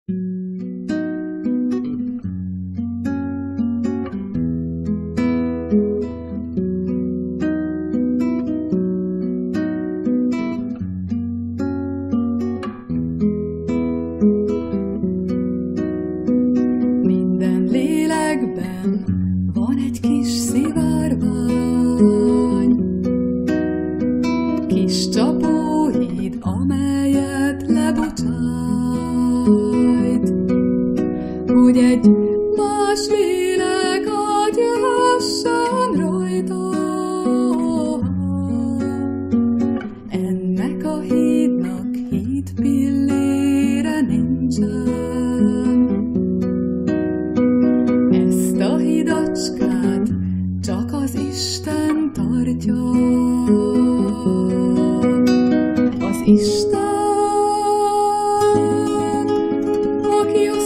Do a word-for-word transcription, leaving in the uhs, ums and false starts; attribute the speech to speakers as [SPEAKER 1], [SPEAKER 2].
[SPEAKER 1] Minden lélekben van egy kis szivárvány, kis csapóhíd, amelyet lebocsájt, hogy egy más lélek átjöhessen rajta. Ennek a hídnak híd pillére nincsen, ezt a hidacskát csak az Isten tartja. Az Isten, aki a